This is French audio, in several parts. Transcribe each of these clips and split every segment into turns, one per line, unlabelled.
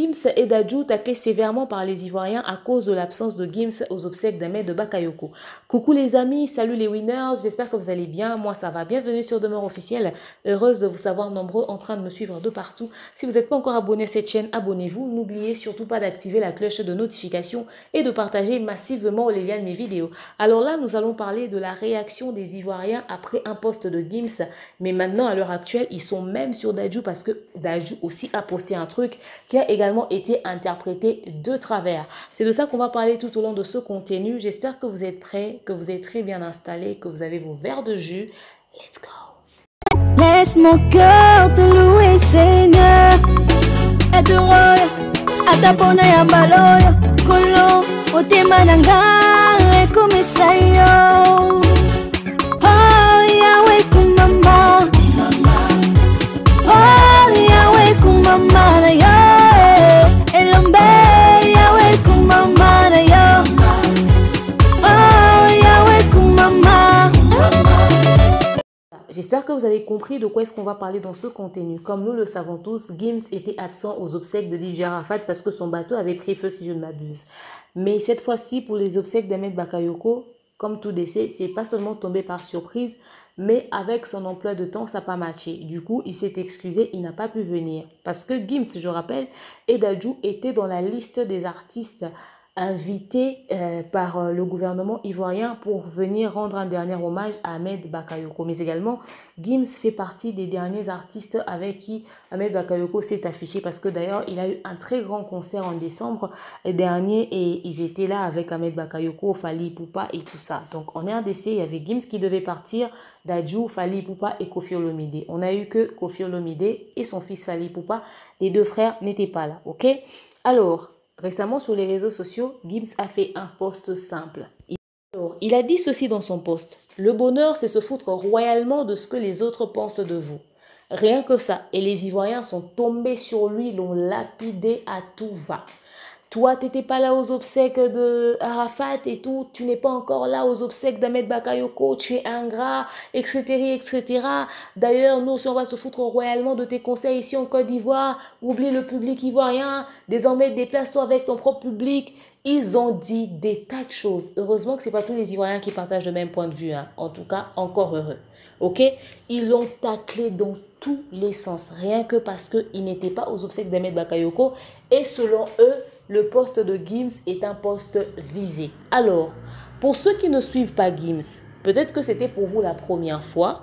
Gims et Dadju taclés sévèrement par les Ivoiriens à cause de l'absence de Gims aux obsèques d'Ahmed Bakayoko. Coucou les amis, salut les winners, j'espère que vous allez bien, moi ça va. Bienvenue sur Demeure Officielle, heureuse de vous savoir nombreux en train de me suivre de partout. Si vous n'êtes pas encore abonné à cette chaîne, abonnez-vous. N'oubliez surtout pas d'activer la cloche de notification et de partager massivement les liens de mes vidéos. Alors là, nous allons parler de la réaction des Ivoiriens après un post de Gims, mais maintenant à l'heure actuelle, ils sont même sur Dadju parce que Dadju aussi a posté un truc qui a également été interprété de travers. C'est de ça qu'on va parler tout au long de ce contenu. J'espère que vous êtes prêts, que vous êtes très bien installés, que vous avez vos verres de jus. Let's go!
Laisse mon cœur te louer, Seigneur. Être heureux, à ta bonne et à baloyo. Kolo, o te mananga, et comme ça yo. Oh, Yahweh, kumama. Oh, Yahweh, kumama, yo. Elombe, Yahweh, kumama, yo. Oh, Yahweh, kumama.
J'espère que vous avez compris de quoi est-ce qu'on va parler dans ce contenu. Comme nous le savons tous, Gims était absent aux obsèques de DJ Arafat parce que son bateau avait pris feu si je ne m'abuse. Mais cette fois-ci, pour les obsèques d'Ahmed Bakayoko, comme tout décès, c'est pas seulement tombé par surprise, mais avec son emploi de temps, ça n'a pas matché. Du coup, il s'est excusé, il n'a pas pu venir. Parce que Gims, je rappelle, et Dadju étaient dans la liste des artistes invités par le gouvernement ivoirien pour venir rendre un dernier hommage à Ahmed Bakayoko. Mais également, Gims fait partie des derniers artistes avec qui Ahmed Bakayoko s'est affiché parce que d'ailleurs, il a eu un très grand concert en décembre dernier et ils étaient là avec Ahmed Bakayoko, Fally Ipupa et tout ça. Donc, en RDC, il y avait Gims qui devait partir, Dadju, Fally Ipupa et Koffi Olomide. On a eu que Koffi Olomide et son fils Fally Ipupa. Les deux frères n'étaient pas là, ok? Alors, récemment, sur les réseaux sociaux, Gims a fait un post simple. Il a dit ceci dans son post. « Le bonheur, c'est se foutre royalement de ce que les autres pensent de vous. » Rien que ça. Et les Ivoiriens sont tombés sur lui, l'ont lapidé à tout va. Toi, tu n'étais pas là aux obsèques de Arafat et tout. Tu n'es pas encore là aux obsèques d'Ahmed Bakayoko. Tu es ingrat, etc., etc. D'ailleurs, nous, si on va se foutre royalement de tes conseils ici en Côte d'Ivoire, oublie le public ivoirien. Désormais, déplace-toi avec ton propre public. Ils ont dit des tas de choses. Heureusement que ce n'est pas tous les Ivoiriens qui partagent le même point de vue. Hein. En tout cas, encore heureux. Ok? Ils l'ont taclé dans tous les sens. Rien que parce qu'ils n'étaient pas aux obsèques d'Ahmed Bakayoko. Et selon eux, le poste de Gims est un poste visé. Alors, pour ceux qui ne suivent pas Gims, peut-être que c'était pour vous la première fois.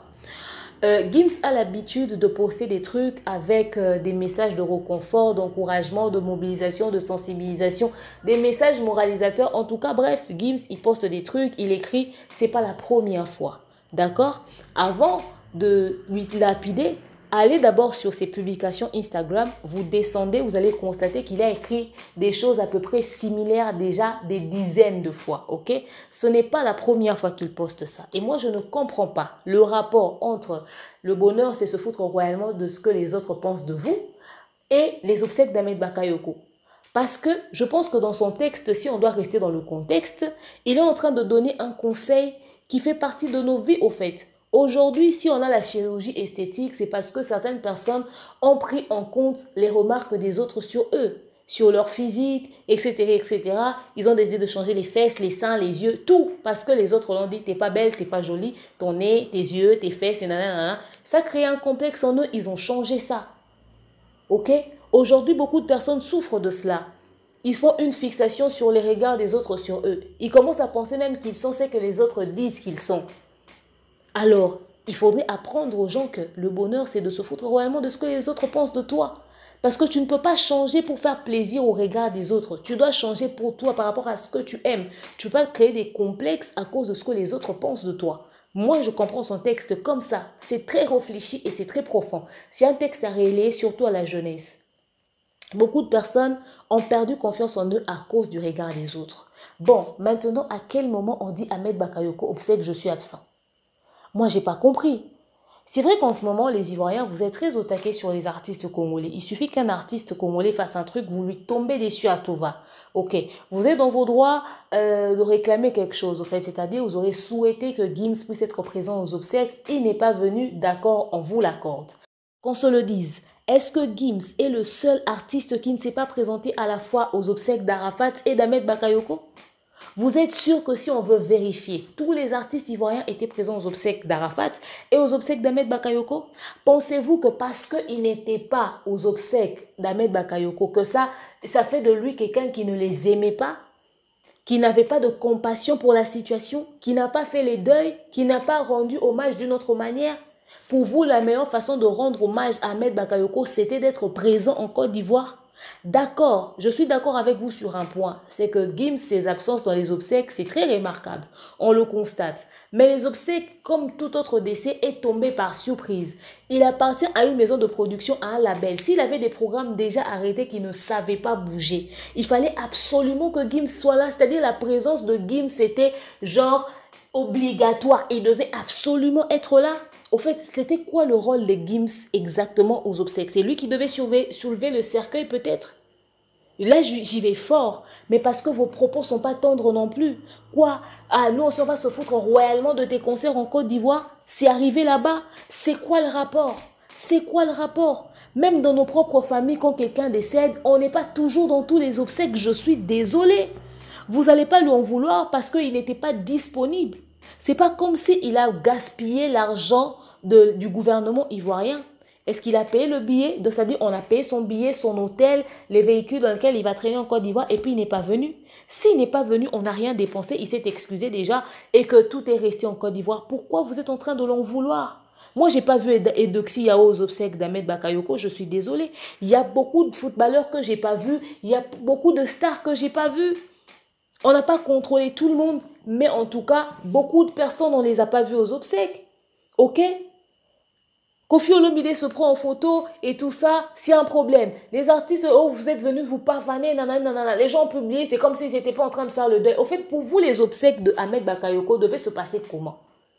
Gims a l'habitude de poster des trucs avec des messages de réconfort, d'encouragement, de mobilisation, de sensibilisation, des messages moralisateurs. En tout cas, bref, Gims, il poste des trucs, il écrit, c'est pas la première fois. D'accord? Avant de lui lapider, allez d'abord sur ses publications Instagram, vous descendez, vous allez constater qu'il a écrit des choses à peu près similaires déjà des dizaines de fois, ok? Ce n'est pas la première fois qu'il poste ça. Et moi, je ne comprends pas le rapport entre le bonheur, c'est se foutre royalement de ce que les autres pensent de vous et les obsèques d'Ahmed Bakayoko. Parce que je pense que dans son texte, si on doit rester dans le contexte, il est en train de donner un conseil qui fait partie de nos vies au fait. Aujourd'hui, si on a la chirurgie esthétique, c'est parce que certaines personnes ont pris en compte les remarques des autres sur eux, sur leur physique, etc., etc. Ils ont décidé de changer les fesses, les seins, les yeux, tout. Parce que les autres l'ont dit, t'es pas belle, t'es pas jolie, ton nez, tes yeux, tes fesses, et nanana. Ça crée un complexe en eux, ils ont changé ça. Ok? Aujourd'hui, beaucoup de personnes souffrent de cela. Ils font une fixation sur les regards des autres sur eux. Ils commencent à penser même qu'ils sont ce que les autres disent qu'ils sont. Alors, il faudrait apprendre aux gens que le bonheur, c'est de se foutre royalement de ce que les autres pensent de toi. Parce que tu ne peux pas changer pour faire plaisir au regard des autres. Tu dois changer pour toi par rapport à ce que tu aimes. Tu ne peux pas créer des complexes à cause de ce que les autres pensent de toi. Moi, je comprends son texte comme ça. C'est très réfléchi et c'est très profond. C'est un texte à relayer surtout à la jeunesse. Beaucoup de personnes ont perdu confiance en eux à cause du regard des autres. Bon, maintenant, à quel moment on dit Ahmed Bakayoko obsèque, je suis absent? Moi, je n'ai pas compris. C'est vrai qu'en ce moment, les Ivoiriens, vous êtes très au taquet sur les artistes congolais. Il suffit qu'un artiste congolais fasse un truc, vous lui tombez dessus à tout va. Ok, vous êtes dans vos droits de réclamer quelque chose, au fait. C'est-à-dire, vous aurez souhaité que Gims puisse être présent aux obsèques. Il n'est pas venu, d'accord, on vous l'accorde. Qu'on se le dise, Est-ce que Gims est le seul artiste qui ne s'est pas présenté à la fois aux obsèques d'Arafat et d'Ahmed Bakayoko? Vous êtes sûr que si on veut vérifier, tous les artistes ivoiriens étaient présents aux obsèques d'Arafat et aux obsèques d'Ahmed Bakayoko? Pensez-vous que parce qu'il n'était pas aux obsèques d'Ahmed Bakayoko, que ça fait de lui quelqu'un qui ne les aimait pas, qui n'avait pas de compassion pour la situation, qui n'a pas fait les deuils, qui n'a pas rendu hommage d'une autre manière? Pour vous, la meilleure façon de rendre hommage à Ahmed Bakayoko, c'était d'être présent en Côte d'Ivoire. D'accord, je suis d'accord avec vous sur un point, c'est que Gims, ses absences dans les obsèques, c'est très remarquable, on le constate. Mais les obsèques, comme tout autre décès, est tombé par surprise. Il appartient à une maison de production, à un label. S'il avait des programmes déjà arrêtés qui ne savaient pas bouger, il fallait absolument que Gims soit là, c'est-à-dire la présence de Gims, c'était genre obligatoire, il devait absolument être là. Au fait, c'était quoi le rôle de Gims exactement aux obsèques? C'est lui qui devait soulever le cercueil peut-être? Là, j'y vais fort, mais parce que vos propos ne sont pas tendres non plus. Quoi? Ah, nous, on va se foutre royalement de tes concerts en Côte d'Ivoire? C'est arrivé là-bas? C'est quoi le rapport? C'est quoi le rapport? Même dans nos propres familles, quand quelqu'un décède, on n'est pas toujours dans tous les obsèques. Je suis désolée. Vous n'allez pas lui en vouloir parce qu'il n'était pas disponible. C'est pas comme s'il a gaspillé l'argent du gouvernement ivoirien. Est-ce qu'il a payé le billet? C'est-à-dire on a payé son billet, son hôtel, les véhicules dans lesquels il va traîner en Côte d'Ivoire et puis il n'est pas venu. S'il n'est pas venu, on n'a rien dépensé, il s'est excusé déjà et que tout est resté en Côte d'Ivoire. Pourquoi vous êtes en train de l'en vouloir? Moi, je n'ai pas vu Edoxy Yao aux obsèques d'Ahmed Bakayoko, je suis désolée. Il y a beaucoup de footballeurs que je n'ai pas vus, il y a beaucoup de stars que je n'ai pas vus. On n'a pas contrôlé tout le monde, mais en tout cas, beaucoup de personnes, on ne les a pas vues aux obsèques. Ok? Koffi Olomide se prend en photo et tout ça, c'est un problème. Les artistes, oh, vous êtes venus vous pavaner, nanana. Les gens ont publié, c'est comme s'ils n'étaient pas en train de faire le deuil. Au fait, pour vous, les obsèques de Ahmed Bakayoko devaient se passer comment?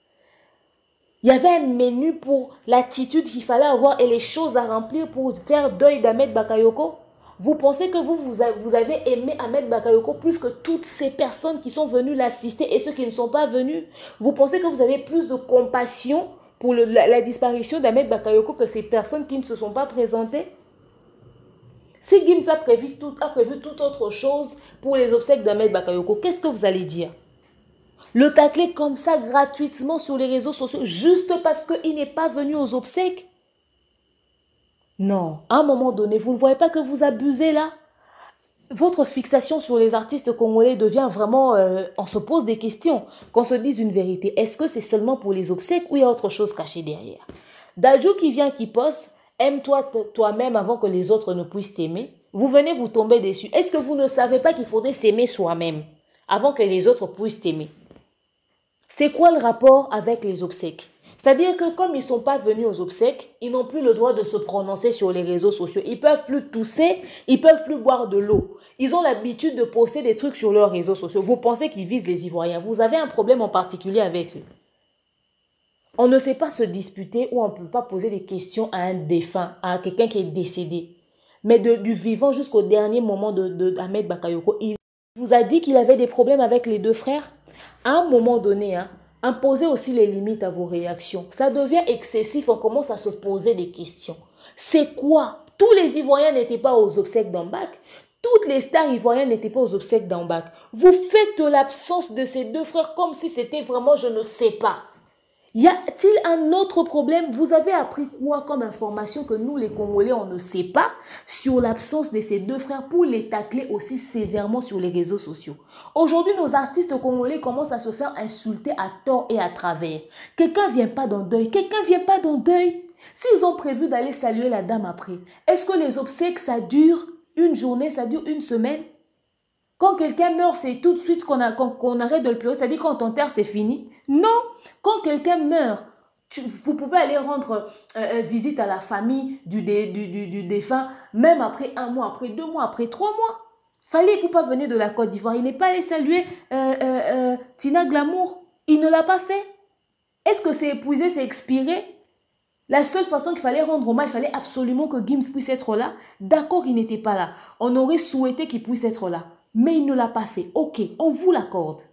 Il y avait un menu pour l'attitude qu'il fallait avoir et les choses à remplir pour faire deuil d'Ahmed Bakayoko? Vous pensez que vous avez aimé Ahmed Bakayoko plus que toutes ces personnes qui sont venues l'assister et ceux qui ne sont pas venus? Vous pensez que vous avez plus de compassion pour la disparition d'Ahmed Bakayoko que ces personnes qui ne se sont pas présentées? Si Gims a prévu toute autre chose pour les obsèques d'Ahmed Bakayoko, qu'est-ce que vous allez dire? Le tacler comme ça gratuitement sur les réseaux sociaux juste parce qu'il n'est pas venu aux obsèques? Non, à un moment donné, vous ne voyez pas que vous abusez là? Votre fixation sur les artistes congolais devient vraiment... on se pose des questions, qu'on se dise une vérité. Est-ce que c'est seulement pour les obsèques ou il y a autre chose cachée derrière? Dadju qui vient, qui poste, aime-toi toi-même avant que les autres ne puissent t'aimer. Vous venez vous tomber dessus. Est-ce que vous ne savez pas qu'il faudrait s'aimer soi-même avant que les autres puissent t'aimer? C'est quoi le rapport avec les obsèques? C'est-à-dire que comme ils ne sont pas venus aux obsèques, ils n'ont plus le droit de se prononcer sur les réseaux sociaux. Ils ne peuvent plus tousser, ils ne peuvent plus boire de l'eau. Ils ont l'habitude de poster des trucs sur leurs réseaux sociaux. Vous pensez qu'ils visent les Ivoiriens. Vous avez un problème en particulier avec eux. On ne sait pas se disputer ou on ne peut pas poser des questions à un défunt, à quelqu'un qui est décédé. Mais du vivant jusqu'au dernier moment d'Ahmed Bakayoko, il vous a dit qu'il avait des problèmes avec les deux frères. À un moment donné, imposez aussi les limites à vos réactions. Ça devient excessif, on commence à se poser des questions. C'est quoi? Tous les Ivoiriens n'étaient pas aux obsèques d'Ambak. Toutes les stars ivoiriennes n'étaient pas aux obsèques d'Ambak. Vous faites de l'absence de ces deux frères comme si c'était vraiment je ne sais pas. Y a-t-il un autre problème? Vous avez appris quoi comme information que nous les Congolais on ne sait pas sur l'absence de ces deux frères pour les tacler aussi sévèrement sur les réseaux sociaux? Aujourd'hui, nos artistes congolais commencent à se faire insulter à tort et à travers. Quelqu'un vient pas dans deuil, quelqu'un vient pas dans deuil. S'ils ont prévu d'aller saluer la dame après, est-ce que les obsèques ça dure une journée, ça dure une semaine? Quand quelqu'un meurt, c'est tout de suite qu'on arrête de le pleurer. C'est-à-dire quand on enterre, c'est fini. Non. Quand quelqu'un meurt, vous pouvez aller rendre visite à la famille du défunt, même après 1 mois, après 2 mois, après 3 mois. Fallait pour pas venir de la Côte d'Ivoire. Il n'est pas allé saluer Tina Glamour. Il ne l'a pas fait. Est-ce que c'est épuisé, c'est expiré? La seule façon qu'il fallait rendre hommage, il fallait absolument que Gims puisse être là. D'accord, il n'était pas là. On aurait souhaité qu'il puisse être là. Mais il ne l'a pas fait. Ok, on vous l'accorde.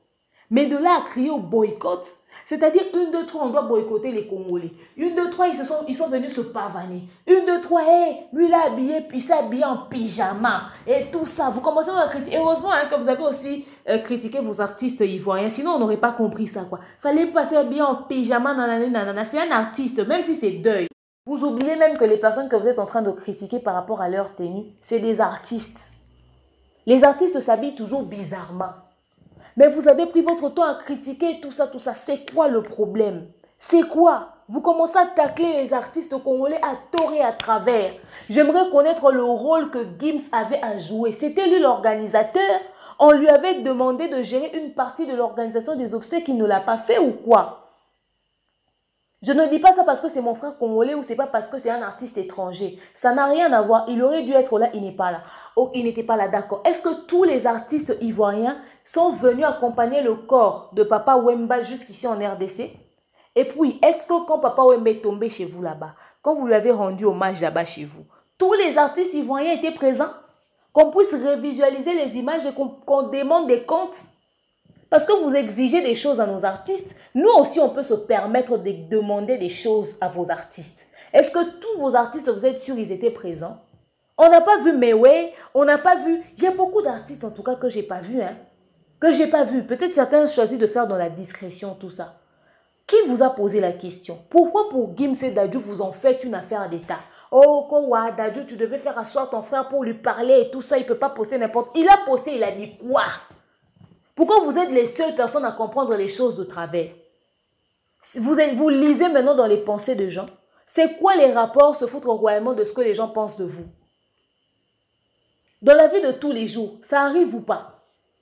Mais de là à crier au boycott, c'est-à-dire 1, 2, 3, on doit boycotter les Congolais. 1, 2, 3, ils sont venus se pavaner. 1, 2, 3, hey, lui il a habillé, puis il s'est habillé en pyjama. Et tout ça, vous commencez à critiquer. Heureusement hein, que vous avez aussi critiqué vos artistes ivoiriens. Sinon, on n'aurait pas compris ça. Quoi. Fallait passer habillé en pyjama, nanana. C'est un artiste, même si c'est deuil. Vous oubliez même que les personnes que vous êtes en train de critiquer par rapport à leur tenue, c'est des artistes. Les artistes s'habillent toujours bizarrement. Mais vous avez pris votre temps à critiquer tout ça. C'est quoi le problème? C'est quoi? Vous commencez à tacler les artistes congolais à tort et à travers. J'aimerais connaître le rôle que Gims avait à jouer. C'était lui l'organisateur. On lui avait demandé de gérer une partie de l'organisation des obsèques. Il ne l'a pas fait ou quoi? Je ne dis pas ça parce que c'est mon frère congolais ou c'est pas parce que c'est un artiste étranger. Ça n'a rien à voir. Il aurait dû être là, il n'est pas là. Oh, il n'était pas là, d'accord. Est-ce que tous les artistes ivoiriens sont venus accompagner le corps de Papa Wemba jusqu'ici en RDC? Et puis, est-ce que quand Papa Wemba est tombé chez vous là-bas, quand vous lui avez rendu hommage là-bas chez vous, tous les artistes ivoiriens étaient présents? Qu'on puisse révisualiser les images et qu'on demande des comptes? Parce que vous exigez des choses à nos artistes. Nous aussi, on peut se permettre de demander des choses à vos artistes. Est-ce que tous vos artistes, vous êtes sûrs ils étaient présents? On n'a pas vu Mewe, on n'a pas vu... Il y a beaucoup d'artistes, en tout cas, que je n'ai pas vu. Hein, que je n'ai pas vu. Peut-être certains choisissent de faire dans la discrétion, tout ça. Qui vous a posé la question? Pourquoi pour Gims et Dadju, vous en faites une affaire d'État? Oh, quoi, Dadju, tu devais faire asseoir ton frère pour lui parler et tout ça. Il ne peut pas poster n'importe... Il a posté, il a dit quoi? Pourquoi vous êtes les seules personnes à comprendre les choses de travers? Vous lisez maintenant dans les pensées des gens. C'est quoi les rapports se foutre royalement de ce que les gens pensent de vous? Dans la vie de tous les jours, ça arrive ou pas?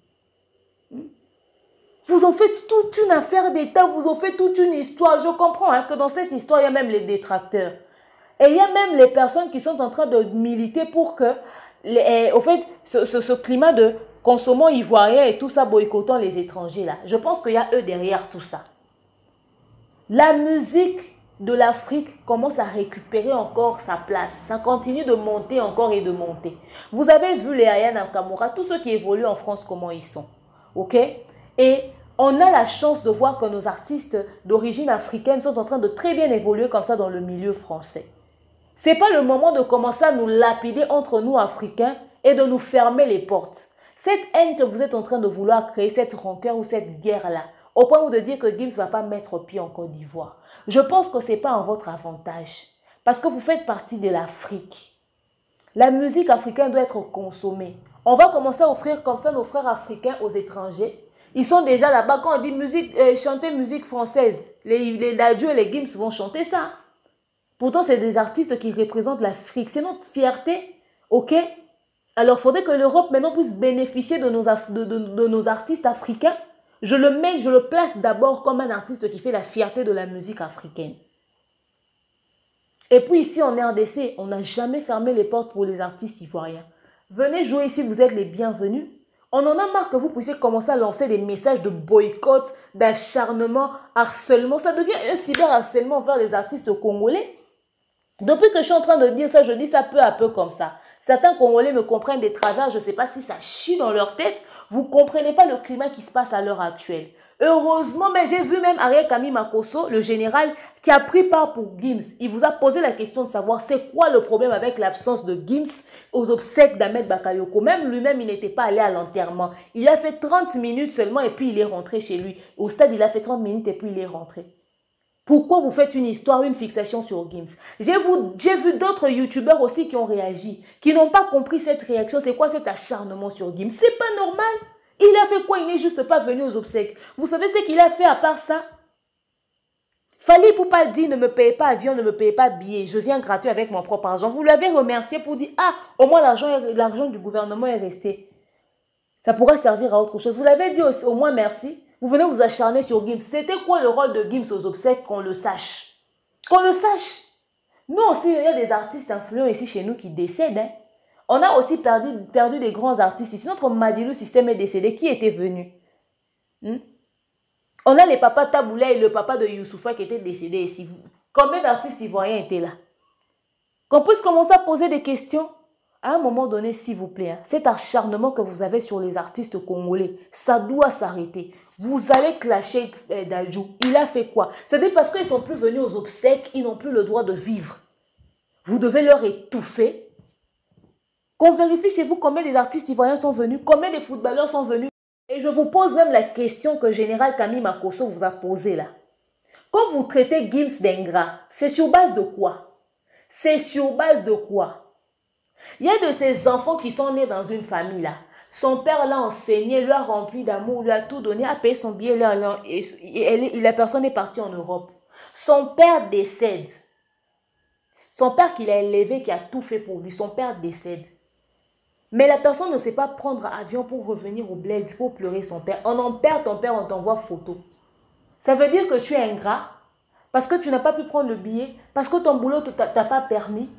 Vous en faites toute une affaire d'État, vous en faites toute une histoire. Je comprends hein, que dans cette histoire, il y a même les détracteurs. Et il y a même les personnes qui sont en train de militer pour que, au fait, ce climat de consommant ivoirien et tout ça, boycottant les étrangers là. Je pense qu'il y a eux derrière tout ça. La musique de l'Afrique commence à récupérer encore sa place. Ça continue de monter encore et de monter. Vous avez vu les Aya Nakamura, tous ceux qui évoluent en France, comment ils sont. Ok? Et on a la chance de voir que nos artistes d'origine africaine sont en train de très bien évoluer comme ça dans le milieu français. Ce n'est pas le moment de commencer à nous lapider entre nous Africains et de nous fermer les portes. Cette haine que vous êtes en train de vouloir créer, cette rancœur ou cette guerre-là, au point où de dire que Gims ne va pas mettre pied en Côte d'Ivoire, je pense que ce n'est pas en votre avantage. Parce que vous faites partie de l'Afrique. La musique africaine doit être consommée. On va commencer à offrir comme ça nos frères africains aux étrangers. Ils sont déjà là-bas. Quand on dit musique, chanter musique française, les Dadju et les Gims vont chanter ça. Pourtant, c'est des artistes qui représentent l'Afrique. C'est notre fierté. Ok? Alors, il faudrait que l'Europe maintenant puisse bénéficier de nos artistes africains. Je le place d'abord comme un artiste qui fait la fierté de la musique africaine. Et puis ici en RDC, on n'a jamais fermé les portes pour les artistes ivoiriens. Venez jouer ici, vous êtes les bienvenus. On en a marre que vous puissiez commencer à lancer des messages de boycott, d'acharnement, harcèlement. Ça devient un cyberharcèlement vers les artistes congolais. Depuis que je suis en train de dire ça, je dis ça peu à peu comme ça. Certains Congolais me comprennent des travers, je ne sais pas si ça chie dans leur tête. Vous ne comprenez pas le climat qui se passe à l'heure actuelle. Heureusement, mais j'ai vu même Ariel Kami Makosso, le général, qui a pris part pour Gims. Il vous a posé la question de savoir c'est quoi le problème avec l'absence de Gims aux obsèques d'Ahmed Bakayoko. Même lui-même, il n'était pas allé à l'enterrement. Il a fait 30 minutes seulement et puis il est rentré chez lui. Au stade, il a fait 30 minutes et puis il est rentré. Pourquoi vous faites une histoire, une fixation sur Gims? J'ai vu d'autres youtubeurs aussi qui ont réagi, qui n'ont pas compris cette réaction. C'est quoi cet acharnement sur Gims? C'est pas normal. Il a fait quoi? Il n'est juste pas venu aux obsèques. Vous savez ce qu'il a fait à part ça? Fali Poupa dit ne me payez pas avion, ne me payez pas billet. Je viens gratuit avec mon propre argent. Vous l'avez remercié pour dire ah, au moins l'argent du gouvernement est resté. Ça pourra servir à autre chose. Vous l'avez dit aussi, au moins merci. Vous venez vous acharner sur Gims. C'était quoi le rôle de Gims aux obsèques? Qu'on le sache. Qu'on le sache. Nous aussi, il y a des artistes influents ici chez nous qui décèdent. Hein. On a aussi perdu des grands artistes ici. Notre Madilou Système est décédé. Qui était venu? On a les papas Taboula et le papa de Youssoufa qui étaient décédés ici. Combien d'artistes ivoiriens étaient là? Qu'on puisse commencer à poser des questions. à un moment donné, s'il vous plaît, hein, cet acharnement que vous avez sur les artistes congolais, ça doit s'arrêter. Vous allez clasher Dadju. Il a fait quoi? C'est-à-dire parce qu'ils ne sont plus venus aux obsèques, ils n'ont plus le droit de vivre. Vous devez leur étouffer. Qu'on vérifie chez vous combien des artistes ivoiriens sont venus, combien de footballeurs sont venus. Et je vous pose même la question que Général Camille Makosso vous a posée là. Quand vous traitez Gims d'ingrat, c'est sur base de quoi? C'est sur base de quoi? Il y a de ces enfants qui sont nés dans une famille là. Son père l'a enseigné, lui a rempli d'amour, lui a tout donné, a payé son billet, et la personne est partie en Europe. Son père décède. Son père qui l'a élevé, qui a tout fait pour lui, son père décède. Mais la personne ne sait pas prendre avion pour revenir au bled, pour pleurer son père. On en perd ton père, on t'envoie photo. Ça veut dire que tu es ingrat parce que tu n'as pas pu prendre le billet, parce que ton boulot ne t'a pas permis.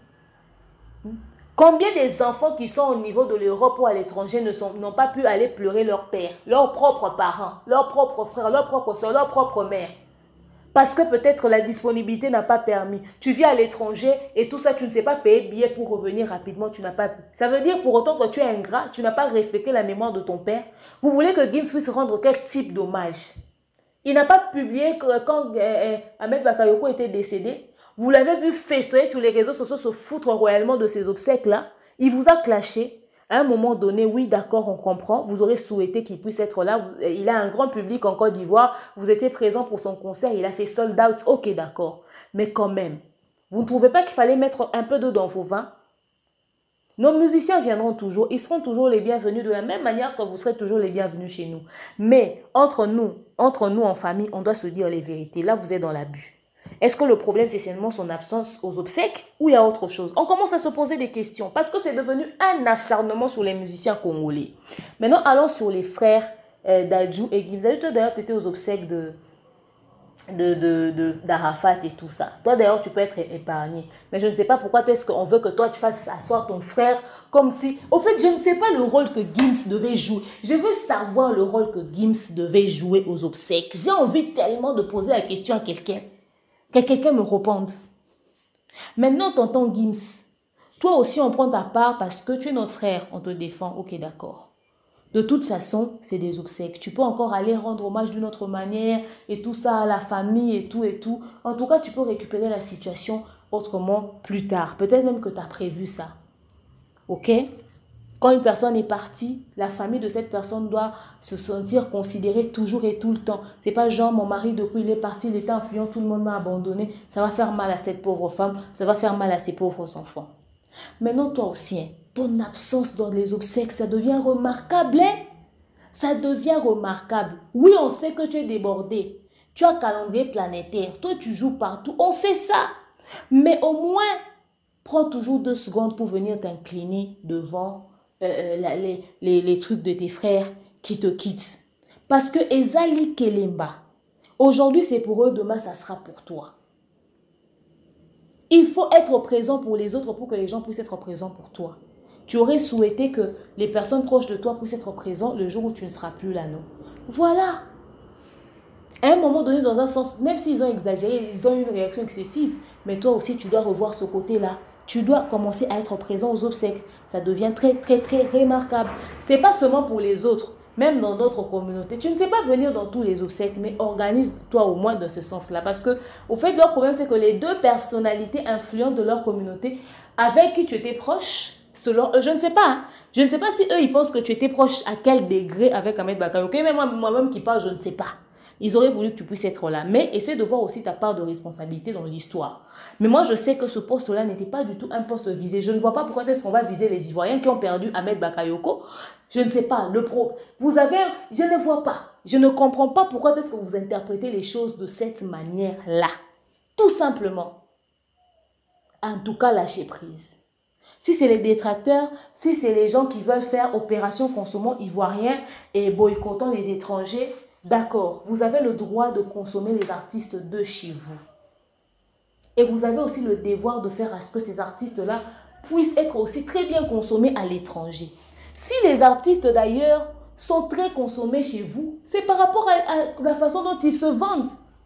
Combien des enfants qui sont au niveau de l'Europe ou à l'étranger n'ont pas pu aller pleurer leur père, leurs propres parents, leurs propres frères, leurs propres soeurs, leur propre mère? Parce que peut-être la disponibilité n'a pas permis. Tu vis à l'étranger et tout ça, tu ne sais pas payer billet pour revenir rapidement, tu n'as pas pu. Ça veut dire pour autant que tu es ingrat, tu n'as pas respecté la mémoire de ton père. Vous voulez que Gims puisse rendre quel type d'hommage? Il n'a pas publié quand Ahmed Bakayoko était décédé. Vous l'avez vu festoyer sur les réseaux sociaux, se foutre royalement de ces obsèques-là. Il vous a clashé. À un moment donné, oui, d'accord, on comprend. Vous aurez souhaité qu'il puisse être là. Il a un grand public en Côte d'Ivoire. Vous étiez présent pour son concert. Il a fait sold out. Ok, d'accord. Mais quand même, vous ne trouvez pas qu'il fallait mettre un peu d'eau dans vos vins? Nos musiciens viendront toujours. Ils seront toujours les bienvenus de la même manière que vous serez toujours les bienvenus chez nous. Mais entre nous en famille, on doit se dire les vérités. Là, vous êtes dans l'abus. Est-ce que le problème, c'est seulement son absence aux obsèques ou il y a autre chose? On commence à se poser des questions parce que c'est devenu un acharnement sur les musiciens congolais. Maintenant, allons sur les frères Dadju et Gims. Toi, d'ailleurs, tu étais aux obsèques d'Arafat et tout ça. Toi, d'ailleurs, tu peux être épargné. Mais je ne sais pas pourquoi est-ce qu'on veut que toi, tu fasses asseoir ton frère comme si... Au fait, je ne sais pas le rôle que Gims devait jouer. Je veux savoir le rôle que Gims devait jouer aux obsèques. J'ai envie tellement de poser la question à quelqu'un. Que quelqu'un me réponde. Maintenant, tonton Gims, toi aussi, on prend ta part parce que tu es notre frère. On te défend. Ok, d'accord. De toute façon, c'est des obsèques. Tu peux encore aller rendre hommage d'une autre manière et tout ça à la famille et tout et tout. En tout cas, tu peux récupérer la situation autrement plus tard. Peut-être même que tu as prévu ça. Ok? Quand une personne est partie, la famille de cette personne doit se sentir considérée toujours et tout le temps. C'est pas genre mon mari depuis il est parti, il était influent, tout le monde m'a abandonné. Ça va faire mal à cette pauvre femme, ça va faire mal à ses pauvres enfants. Maintenant toi aussi, hein, ton absence dans les obsèques, ça devient remarquable. Hein? Ça devient remarquable. Oui, on sait que tu es débordé. Tu as un calendrier planétaire. Toi, tu joues partout. On sait ça. Mais au moins, prends toujours 2 secondes pour venir t'incliner devant les trucs de tes frères qui te quittent. Parce que Ezali Kelemba, aujourd'hui c'est pour eux, demain ça sera pour toi. Il faut être présent pour les autres pour que les gens puissent être présents pour toi. Tu aurais souhaité que les personnes proches de toi puissent être présents le jour où tu ne seras plus là, non? Voilà. À un moment donné, dans un sens, même s'ils ont exagéré, ils ont eu une réaction excessive, mais toi aussi tu dois revoir ce côté-là. Tu dois commencer à être présent aux obsèques. Ça devient très, très, très remarquable. Ce n'est pas seulement pour les autres, même dans d'autres communautés. Tu ne sais pas venir dans tous les obsèques, mais organise-toi au moins dans ce sens-là. Parce que, au fait, leur problème, c'est que les 2 personnalités influentes de leur communauté, avec qui tu étais proche, selon eux, je ne sais pas. Hein. Je ne sais pas si eux, ils pensent que tu étais proche à quel degré avec Ahmed Bakayoko. Mais moi-même qui parle, je ne sais pas. Ils auraient voulu que tu puisses être là. Mais essaie de voir aussi ta part de responsabilité dans l'histoire. Mais moi, je sais que ce poste-là n'était pas du tout un poste visé. Je ne vois pas pourquoi est-ce qu'on va viser les Ivoiriens qui ont perdu Ahmed Bakayoko. Je ne sais pas. Je ne vois pas. Je ne comprends pas pourquoi est-ce que vous interprétez les choses de cette manière-là. Tout simplement. En tout cas, lâchez prise. Si c'est les détracteurs, si c'est les gens qui veulent faire opération consommant ivoirien et boycottant les étrangers, d'accord, vous avez le droit de consommer les artistes de chez vous. Et vous avez aussi le devoir de faire à ce que ces artistes-là puissent être aussi très bien consommés à l'étranger. Si les artistes d'ailleurs sont très consommés chez vous, c'est par rapport à la façon dont ils se vendent.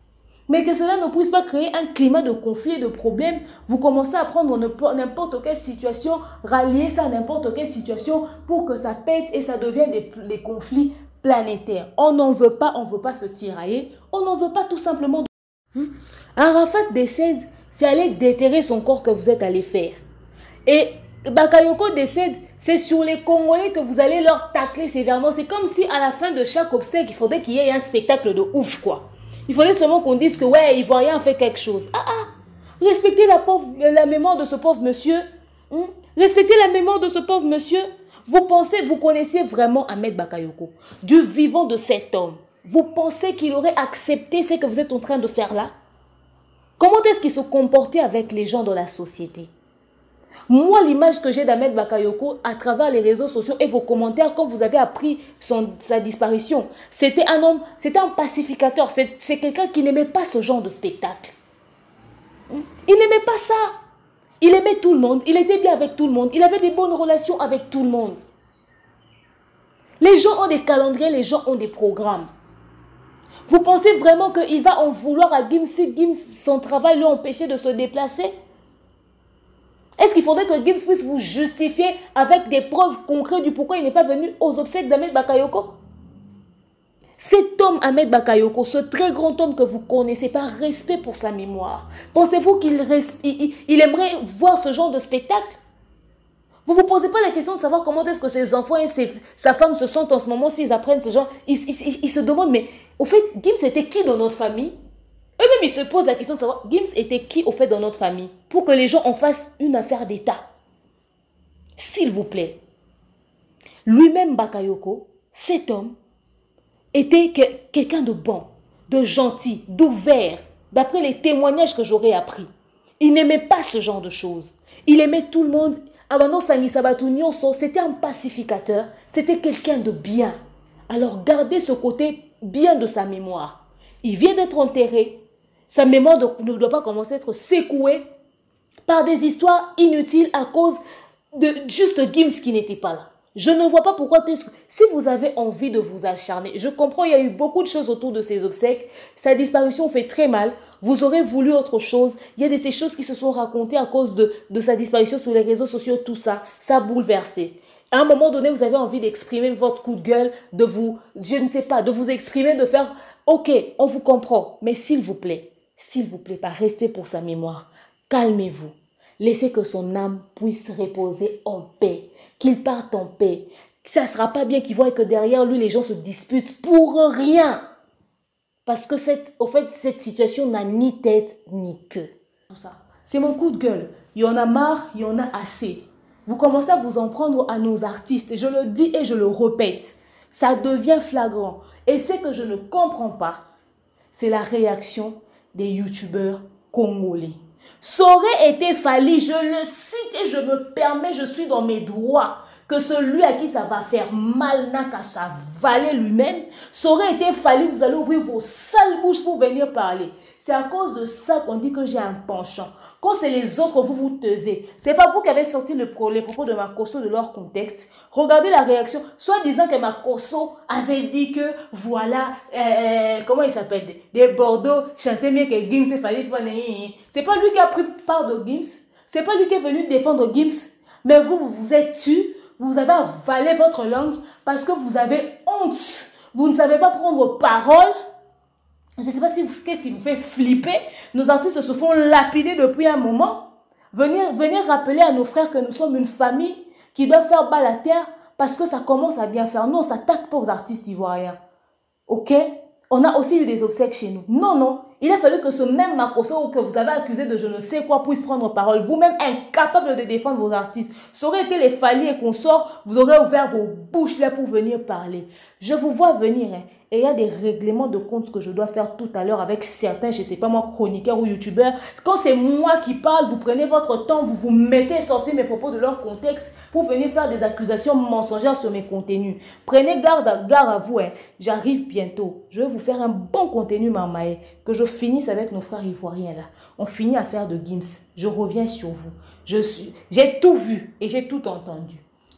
Mais que cela ne puisse pas créer un climat de conflit, de problème. Vous commencez à prendre n'importe quelle situation, rallier ça à n'importe quelle situation pour que ça pète et ça devienne des conflits planétaires. On n'en veut pas, on ne veut pas se tirailler. On n'en veut pas tout simplement. Arafat décède, c'est aller déterrer son corps que vous êtes allé faire. Et Bakayoko décède, c'est sur les Congolais que vous allez leur tacler sévèrement. C'est comme si à la fin de chaque obsèque, il faudrait qu'il y ait un spectacle de ouf, quoi. Il faudrait seulement qu'on dise que, ouais, Ivoirien fait quelque chose. Respectez la mémoire de ce pauvre monsieur. Respectez la mémoire de ce pauvre monsieur. Vous connaissez vraiment Ahmed Bakayoko, du vivant de cet homme. Vous pensez qu'il aurait accepté ce que vous êtes en train de faire là? Comment est-ce qu'il se comportait avec les gens dans la société? Moi, l'image que j'ai d'Ahmed Bakayoko à travers les réseaux sociaux et vos commentaires quand vous avez appris sa disparition, c'était un homme, c'était un pacificateur, c'est quelqu'un qui n'aimait pas ce genre de spectacle. Il n'aimait pas ça. Il aimait tout le monde, il était bien avec tout le monde, il avait des bonnes relations avec tout le monde. Les gens ont des calendriers, les gens ont des programmes. Vous pensez vraiment qu'il va en vouloir à Gims si Gims, son travail lui empêchait de se déplacer? Est-ce qu'il faudrait que Gims puisse vous justifier avec des preuves concrètes du pourquoi il n'est pas venu aux obsèques d'Ahmed Bakayoko? Cet homme, Ahmed Bakayoko, ce très grand homme que vous connaissez par respect pour sa mémoire, pensez-vous qu'il aimerait voir ce genre de spectacle? Vous ne vous posez pas la question de savoir comment est-ce que ses enfants et sa femme se sentent en ce moment s'ils apprennent ce genre. Ils se demandent, mais au fait, Gims était qui dans notre famille? Eux-mêmes, ils se posent la question de savoir, Gims était qui au fait dans notre famille? Pour que les gens en fassent une affaire d'État. S'il vous plaît. Lui-même, Bakayoko, cet homme, était quelqu'un de bon, de gentil, d'ouvert, d'après les témoignages que j'aurais appris. Il n'aimait pas ce genre de choses. Il aimait tout le monde. C'était un pacificateur, c'était quelqu'un de bien. Alors gardez ce côté bien de sa mémoire. Il vient d'être enterré. Sa mémoire ne doit pas commencer à être secouée par des histoires inutiles à cause de juste Gims qui n'était pas là. Je ne vois pas pourquoi, si vous avez envie de vous acharner, je comprends, il y a eu beaucoup de choses autour de ses obsèques, sa disparition fait très mal, vous aurez voulu autre chose, il y a ces choses qui se sont racontées à cause de sa disparition sur les réseaux sociaux, tout ça, ça a bouleversé. À un moment donné, vous avez envie d'exprimer votre coup de gueule, de vous, je ne sais pas, de vous exprimer, de faire, ok, on vous comprend, mais s'il vous plaît, par respect pour sa mémoire, calmez-vous. Laissez que son âme puisse reposer en paix, qu'il parte en paix. Ça ne sera pas bien qu'il voit que derrière lui, les gens se disputent pour rien. Parce que cette situation n'a ni tête ni queue. C'est mon coup de gueule. Il y en a marre, il y en a assez. Vous commencez à vous en prendre à nos artistes. Je le dis et je le répète. Ça devient flagrant. Et ce que je ne comprends pas, c'est la réaction des youtubeurs congolais. Ça aurait été fallu, je le cite et je me permets, je suis dans mes droits, que celui à qui ça va faire mal n'a qu'à s'avaler lui-même. Ça aurait été fallu, vous allez ouvrir vos sales bouches pour venir parler. C'est à cause de ça qu'on dit que j'ai un penchant. Quand c'est les autres, vous vous taisez. C'est pas vous qui avez sorti les propos de Makosso de leur contexte. Regardez la réaction. Soit disant que Makosso avait dit que, voilà, comment il s'appelle, des Bordeaux chantaient mieux que Gims, c'est fallait pas. C'est pas lui qui a pris part de Gims. C'est pas lui qui est venu défendre Gims. Mais vous vous êtes tu. Vous avez avalé votre langue parce que vous avez honte. Vous ne savez pas prendre parole. Je ne sais pas si qu'est-ce qui vous fait flipper. Nos artistes se font lapider depuis un moment. Venir rappeler à nos frères que nous sommes une famille qui doit faire bas la terre parce que ça commence à bien faire. Non, on ne s'attaque pas aux artistes ivoiriens. Ok? On a aussi eu des obsèques chez nous. Non, non. Il a fallu que ce même Makosso que vous avez accusé de je ne sais quoi puisse prendre parole. Vous-même incapable de défendre vos artistes. Ça aurait été les Fally et consorts. Vous aurez ouvert vos bouches là pour venir parler. Je vous vois venir. Hein. Et il y a des règlements de compte que je dois faire tout à l'heure avec certains, je ne sais pas moi, chroniqueurs ou youtubeurs. Quand c'est moi qui parle, vous prenez votre temps, vous vous mettez, sortez mes propos de leur contexte pour venir faire des accusations mensongères sur mes contenus. Prenez garde à vous. Hein. J'arrive bientôt. Je vais vous faire un bon contenu, Mamae. Que je finisse avec nos frères ivoiriens là. On finit à faire de Gims. Je reviens sur vous. J'ai tout vu et j'ai tout entendu.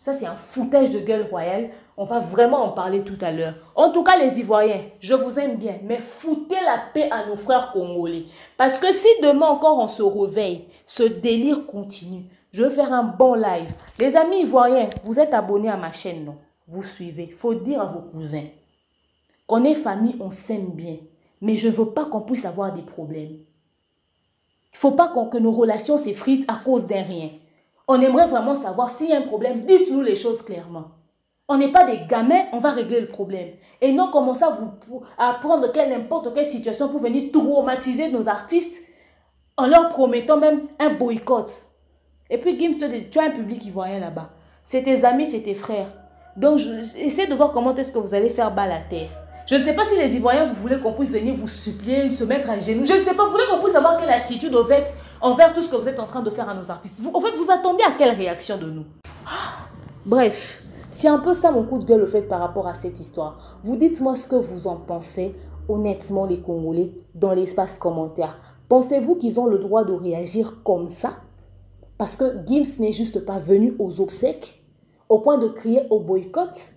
Ça, c'est un foutage de gueule royale. On va vraiment en parler tout à l'heure. En tout cas, les Ivoiriens, je vous aime bien, mais foutez la paix à nos frères congolais. Parce que si demain encore on se réveille, ce délire continue. Je vais faire un bon live. Les amis Ivoiriens, vous êtes abonnés à ma chaîne, non? Vous suivez. Il faut dire à vos cousins qu'on est famille, on s'aime bien. Mais je ne veux pas qu'on puisse avoir des problèmes. Il ne faut pas que nos relations s'effritent à cause d'un rien. On aimerait vraiment savoir s'il y a un problème. Dites-nous les choses clairement. On n'est pas des gamins, on va régler le problème. Et non commencer à prendre n'importe quelle situation pour venir traumatiser nos artistes en leur promettant même un boycott. Et puis, Gims, tu as un public ivoirien là-bas. C'est tes amis, c'est tes frères. Donc, essaie de voir comment est-ce que vous allez faire bas la terre. Je ne sais pas si les Ivoiriens, vous voulez qu'on puisse venir vous supplier, se mettre à genoux. Je ne sais pas, vous voulez qu'on puisse avoir quelle attitude envers tout ce que vous êtes en train de faire à nos artistes. En fait, vous attendez à quelle réaction de nous? Bref, c'est un peu ça mon coup de gueule au fait par rapport à cette histoire. Vous dites-moi ce que vous en pensez, honnêtement les Congolais, dans l'espace commentaire. Pensez-vous qu'ils ont le droit de réagir comme ça? Parce que Gims n'est juste pas venu aux obsèques, au point de crier au boycott?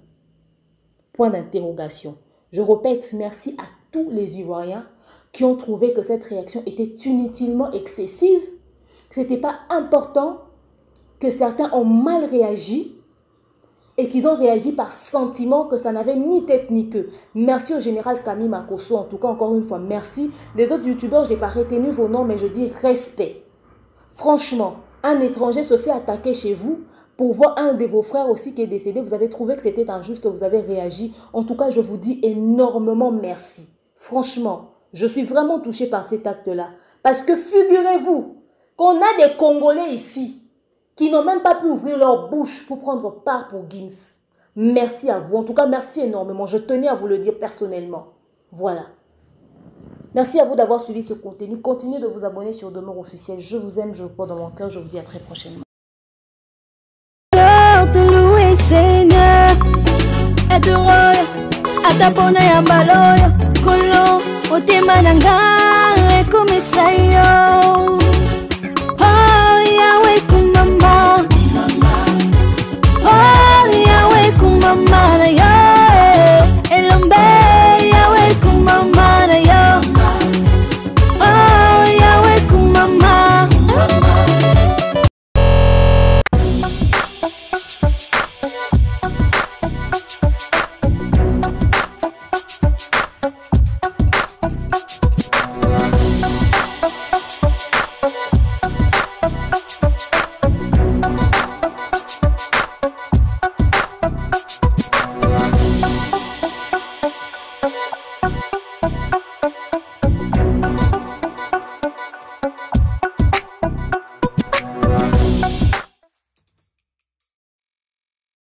Point d'interrogation. Je répète, merci à tous les Ivoiriens qui ont trouvé que cette réaction était inutilement excessive, que ce n'était pas important, que certains ont mal réagi et qu'ils ont réagi par sentiment, que ça n'avait ni tête ni queue. Merci au général Camille Makosso, en tout cas encore une fois, merci. Les autres youtubeurs, je n'ai pas retenu vos noms, mais je dis respect. Franchement, un étranger se fait attaquer chez vous pour voir un de vos frères aussi qui est décédé. Vous avez trouvé que c'était injuste, vous avez réagi. En tout cas, je vous dis énormément merci. Franchement, je suis vraiment touchée par cet acte-là. Parce que figurez-vous qu'on a des Congolais ici qui n'ont même pas pu ouvrir leur bouche pour prendre part pour Gims. Merci à vous. En tout cas, merci énormément. Je tenais à vous le dire personnellement. Voilà. Merci à vous d'avoir suivi ce contenu. Continuez de vous abonner sur Demeure Officielle. Je vous aime, je vous porte dans mon cœur. Je vous dis à très prochainement.
Seigneur, être heureux, atapona ya mbaloyo, kolo, otema nanga, comme ça yo.